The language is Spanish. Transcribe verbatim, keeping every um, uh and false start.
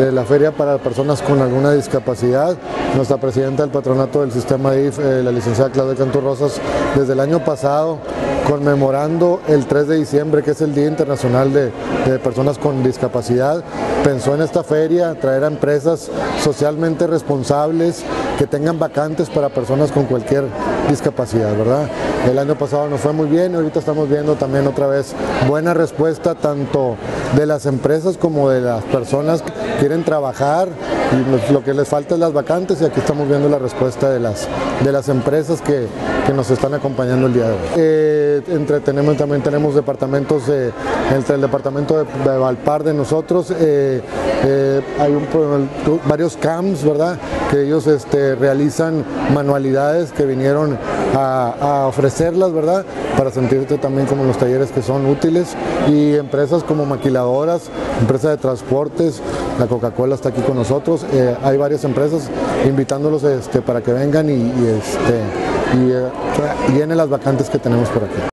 de la feria para personas con alguna discapacidad. Nuestra presidenta del patronato del sistema I F, eh, la licenciada Claudia Cantú Rosas, desde el año pasado, conmemorando el tres de diciembre, que es el Día Internacional de, de Personas con Discapacidad, pensó en esta feria traer a empresas socialmente responsables que tengan vacantes para personas con cualquier discapacidad, ¿verdad? El año pasado nos fue muy bien y ahorita estamos viendo también otra vez buena respuesta tanto de las empresas como de las personas que quieren trabajar, y lo que les falta es las vacantes, y aquí estamos viendo la respuesta de las, de las empresas que, que nos están acompañando el día de hoy. Eh, entre, tenemos, también tenemos departamentos, eh, entre el departamento de, de Valpar de nosotros, eh, eh, hay un, varios camps, ¿verdad?, que ellos este, realizan manualidades que vinieron a, a ofrecerlas, ¿verdad?, para sentirte también como los talleres que son útiles, y empresas como maquiladoras, empresas de transportes, la Coca-Cola está aquí con nosotros, eh, hay varias empresas invitándolos este, para que vengan y, y, este, y eh, llenen las vacantes que tenemos por aquí.